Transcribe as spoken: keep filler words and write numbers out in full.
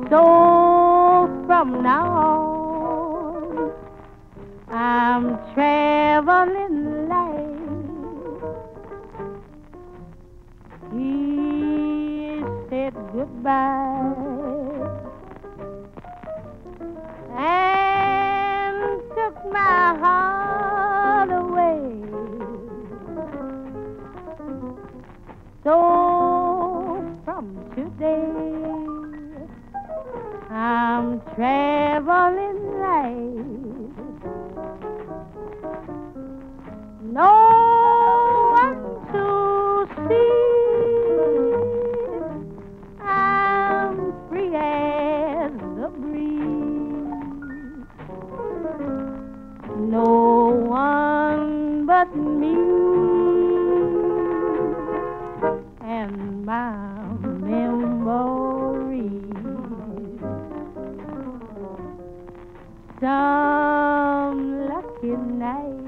So from now on, I'm traveling light. He said goodbye and took my heart away. So from today, I'm traveling light. No one to see. I'm free as the breeze. No one but me and my memories. Some lucky night